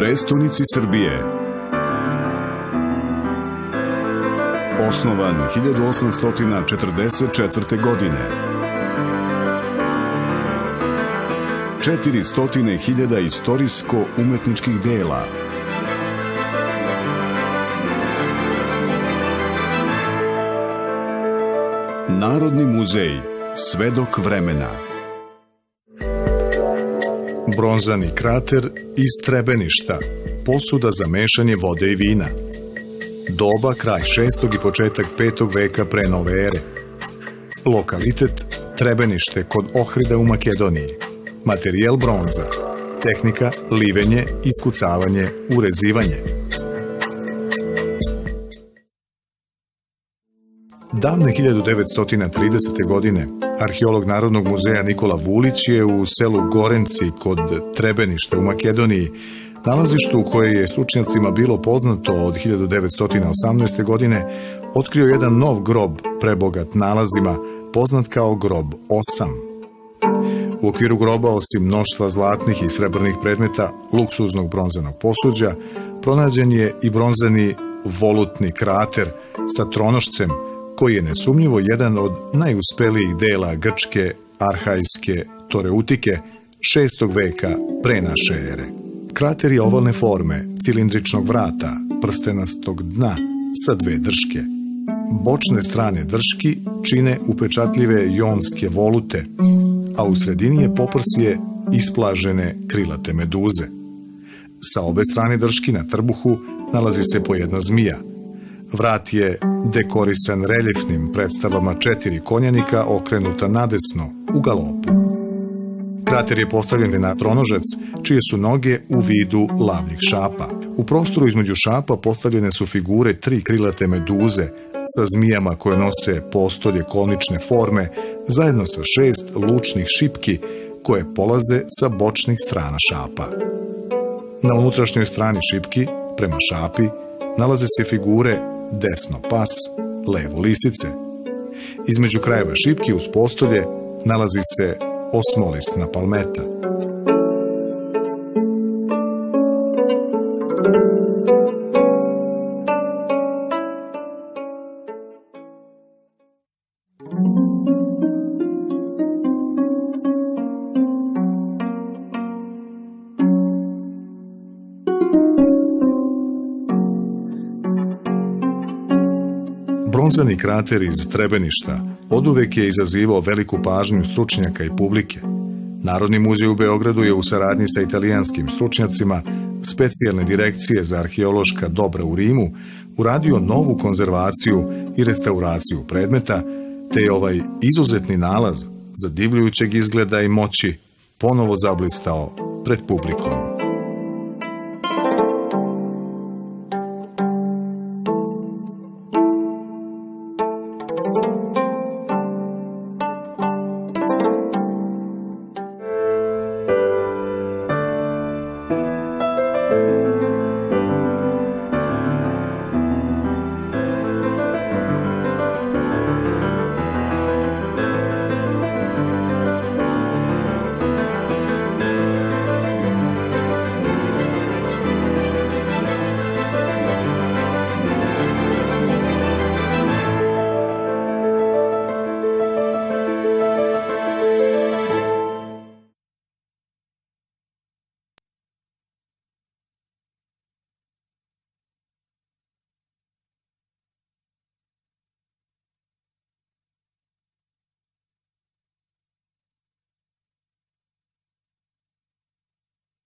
prestonici Srbije. Osnovan 1844. godine. 400.000 istorijsko-umetničkih dela. Narodni muzej, svedok vremena. Bronzani krater iz Trebeništa, posuda za mešanje vode i vina. Doba kraj 6. i početak 5. veka pre nove ere. Lokalitet Trebenište kod Ohrida u Makedoniji. Materijal bronza. Tehnika livenje, iskucavanje, urezivanje. Davne 1930. godine arheolog Narodnog muzeja Nikola Vulić je u selu Gorenci kod Trebeništa u Makedoniji, nalazištu koje je stručnjacima bilo poznato od 1918. godine, otkrio jedan nov grob prebogat nalazima, poznat kao grob 8. U okviru groba, osim mnoštva zlatnih i srebrnih predmeta luksuznog bronzanog posuđa, pronađen je i bronzani volutni krater sa tronošcem, koji je nesumnjivo jedan od najuspelijih dela grčke arhajske toreutike 6. veka pre naše ere. Krater je ovalne forme, cilindričnog vrata, prstenastog dna sa dve drške. Bočne strane drški čine upečatljive jonske volute, a u sredini je poprsje isplažene krilate meduze. Sa obe strane drški na trbuhu nalazi se po jedna zmija. Vrat je dekorisan reljefnim predstavama 4 konjanika okrenuta nadesno u galopu. Krater je postavljen na tronožac, čije su noge u vidu lavnih šapa. U prostoru između šapa postavljene su figure 3 krilate meduze sa zmijama koje nose postolje konične forme, zajedno sa 6 lučnih šipki koje polaze sa bočnih strana šapa. Na unutrašnjoj strani šipki, prema šapi, nalaze se figure desno pas, levo lisice. Između krajeva šipki uz postolje nalazi se osmolisna palmeta. Bronzani krater iz Trebeništa oduvek je izazivao veliku pažnju stručnjaka i publike. Narodni muzej u Beogradu je u saradnji sa italijanskim stručnjacima specijalne direkcije za arheološka dobra u Rimu uradio novu konzervaciju i restauraciju predmeta, te je ovaj izuzetni nalaz zadivljujućeg izgleda i moći ponovo zablistao pred publikom.